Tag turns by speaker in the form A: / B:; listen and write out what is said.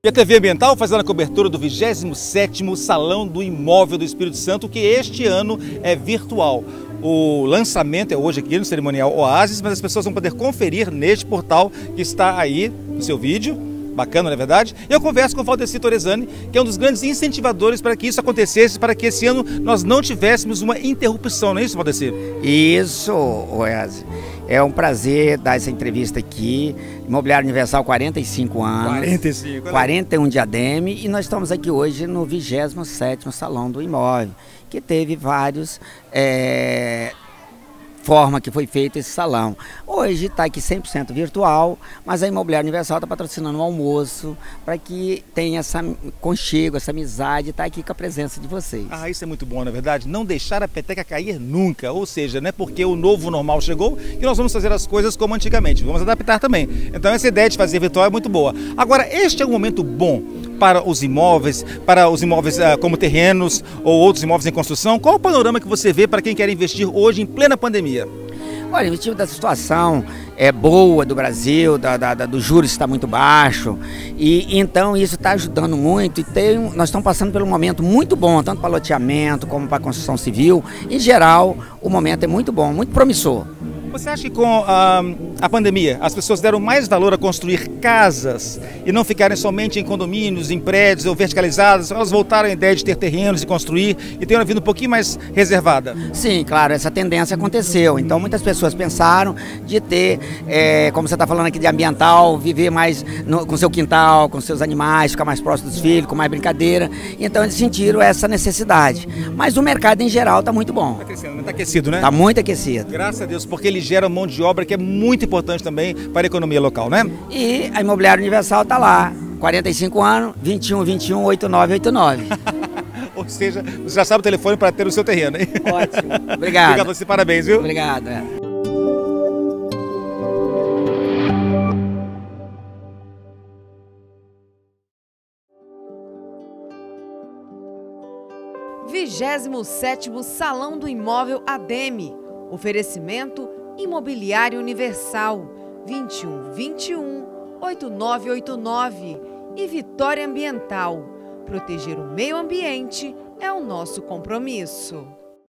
A: E a TV Ambiental fazendo a cobertura do 27º Salão do Imóvel do Espírito Santo, que este ano é virtual. O lançamento é hoje aqui no Cerimonial Oasis, mas as pessoas vão poder conferir neste portal que está aí no seu vídeo. Bacana, não é verdade? E eu converso com o Valdeci Torresani, que é um dos grandes incentivadores para que isso acontecesse, para que esse ano nós não tivéssemos uma interrupção, não é isso, Valdeci?
B: Isso, Oasis. É um prazer dar essa entrevista aqui. Imobiliário Universal, 45 anos.
A: 45.
B: 41 de ADM, e nós estamos aqui hoje no 27º Salão do Imóvel, que teve vários forma que foi feito esse salão. Hoje está aqui 100% virtual, mas a Imobiliária Universal está patrocinando um almoço para que tenha essa conchego, essa amizade, está aqui com a presença de vocês.
A: Ah, isso é muito bom, na verdade. Não deixar a peteca cair nunca, ou seja, não é porque o novo normal chegou que nós vamos fazer as coisas como antigamente, vamos adaptar também. Então essa ideia de fazer virtual é muito boa. Agora, este é um momento bom para os imóveis como terrenos ou outros imóveis em construção. Qual o panorama que você vê para quem quer investir hoje em plena pandemia?
B: Olha, o motivo da situação é boa do Brasil, do juros está muito baixo, e então isso está ajudando muito, e nós estamos passando por um momento muito bom, tanto para loteamento como para construção civil. Em geral, o momento é muito bom, muito promissor.
A: Você acha que com a pandemia as pessoas deram mais valor a construir casas e não ficarem somente em condomínios, em prédios ou verticalizados? Elas voltaram à ideia de ter terrenos e construir e ter uma vida um pouquinho mais reservada?
B: Sim, claro, essa tendência aconteceu. Então muitas pessoas pensaram de ter, como você está falando aqui de ambiental, viver mais com seu quintal, com seus animais, ficar mais próximo dos filhos, com mais brincadeira. Então eles sentiram essa necessidade. Mas o mercado em geral está muito bom.
A: Está crescendo, está aquecido, né?
B: Está muito aquecido.
A: Graças a Deus, porque ele gera mão de obra que é muito importante também para a economia local, né?
B: E a Imobiliária Universal está lá, 45 anos, 21 8989.
A: Ou seja, você já sabe o telefone para ter o seu terreno, hein?
B: Ótimo, obrigado.
A: Obrigado a você, parabéns, viu?
B: Obrigado.
C: Vigésimo sétimo Salão do Imóvel ADM. Oferecimento Imobiliário Universal 21 e Vitória Ambiental. Proteger o meio ambiente é o nosso compromisso.